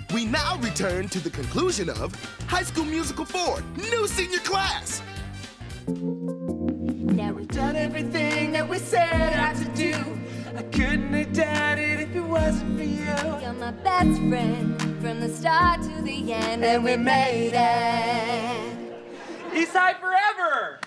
We now return to the conclusion of High School Musical 4, new senior class. Now we've done everything that we set out to do. I couldn't have done it if it wasn't for you. You're my best friend from the start to the end, and we made it. Eastside forever!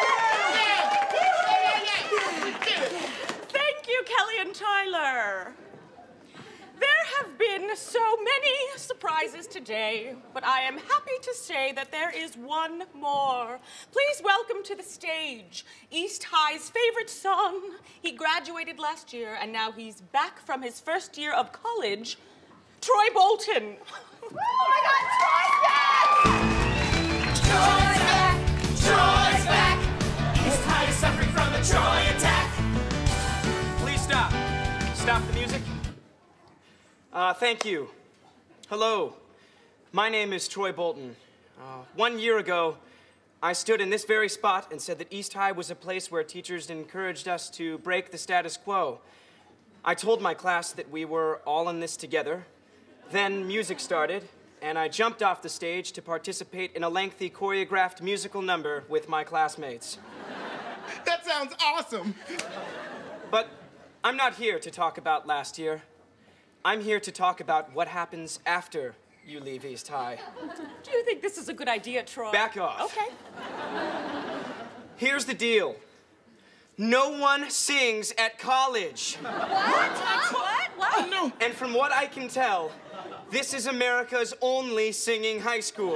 Thank you, Kelly and Tyler. There have been so many surprises today, but I am happy to say that there is one more. Please welcome to the stage East High's favorite son. He graduated last year, and now he's back from his first year of college, Troy Bolton. Oh my God, Troy's back! Troy's back! Troy's back! East High is suffering from a Troy attack. Please stop. Stop the music. Thank you. Hello. My name is Troy Bolton. 1 year ago, I stood in this very spot and said that East High was a place where teachers encouraged us to break the status quo. I told my class that we were all in this together. Then music started, and I jumped off the stage to participate in a lengthy choreographed musical number with my classmates. That sounds awesome. But I'm not here to talk about last year. I'm here to talk about what happens after you leave East High. Do you think this is a good idea, Troy? Back off. Okay. Here's the deal. No one sings at college. What? Oh, no. And from what I can tell, this is America's only singing high school.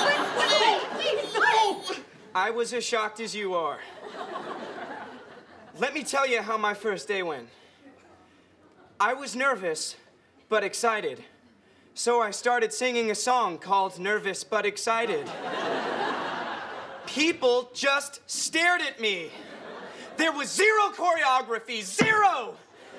I was as shocked as you are. Let me tell you how my first day went. I was nervous, but excited. So I started singing a song called Nervous But Excited. People just stared at me. There was zero choreography, zero!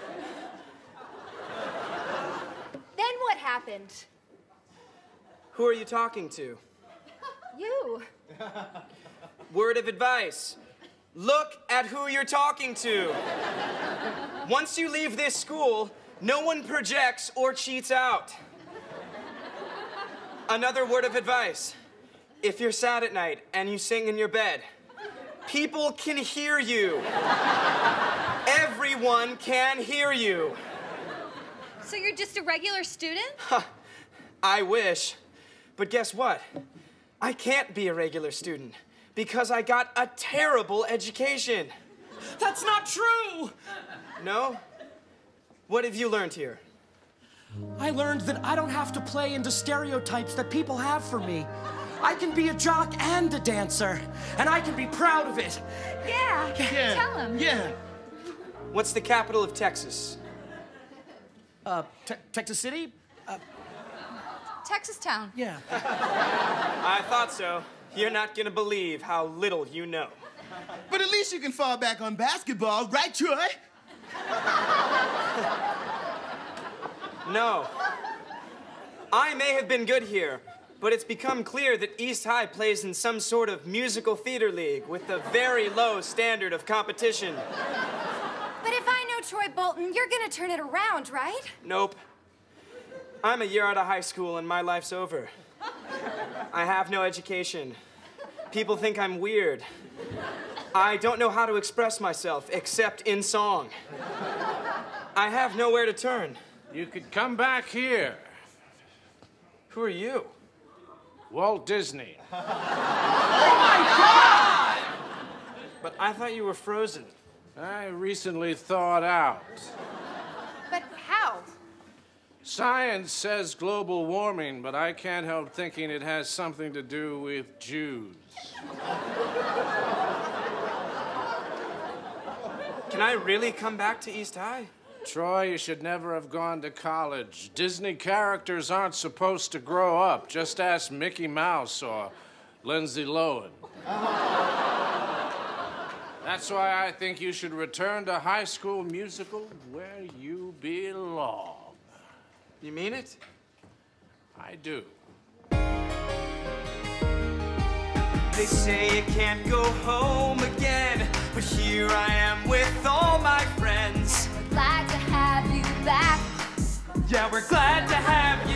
Then what happened? Who are you talking to? You. Word of advice. Look at who you're talking to. Once you leave this school, no one projects or cheats out. Another word of advice. If you're sad at night and you sing in your bed, people can hear you. Everyone can hear you. So you're just a regular student? I wish. But guess what? I can't be a regular student because I got a terrible education. That's not true! No? What have you learned here? I learned that I don't have to play into stereotypes that people have for me. I can be a jock and a dancer, and I can be proud of it. Yeah. Tell him. Yeah. What's the capital of Texas? Texas City? Texas Town. Yeah. I thought so. You're not gonna believe how little you know. But at least you can fall back on basketball, right, Troy? No. I may have been good here, but it's become clear that East High plays in some sort of musical theater league with a very low standard of competition. But if I know Troy Bolton, you're gonna turn it around, right? Nope. I'm a year out of high school and my life's over. I have no education. People think I'm weird. I don't know how to express myself except in song. I have nowhere to turn. You could come back here. Who are you? Walt Disney. But I thought you were frozen. I recently thawed out. But how? Science says global warming, but I can't help thinking it has something to do with Jews. Can I really come back to East High? Troy, you should never have gone to college. Disney characters aren't supposed to grow up. Just ask Mickey Mouse or Lindsay Lohan. That's why I think you should return to High School Musical where you belong. You mean it? I do. They say you can't go home again, but here I am with all my friends. We're glad to have you back. Yeah, we're glad to have you